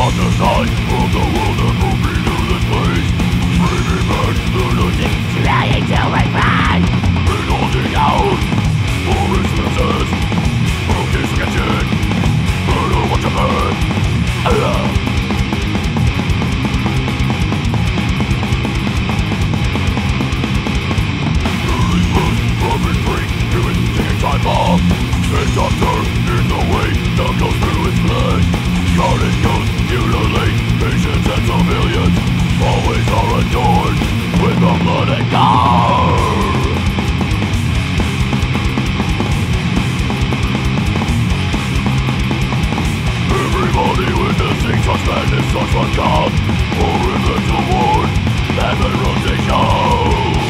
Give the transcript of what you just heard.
other side of the world and move me to this place. Bring me back to the deep, trying to refine. Bring holding out for expenses. Broken sketching, murder what you heard. Time bomb. The doctor is the way that goes through his flesh. Guarded ghosts mutilate patients and civilians. Always are adorned with the blood and gore. Everybody witnessing such madness, such macabre, horrific award, and the rotation.